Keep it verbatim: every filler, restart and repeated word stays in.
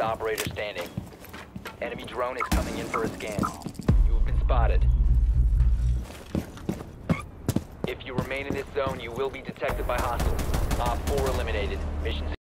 operator standing. Enemy drone is coming in for a scan. You have been spotted. If you remain in this zone, you will be detected by hostiles. Op four eliminated. Mission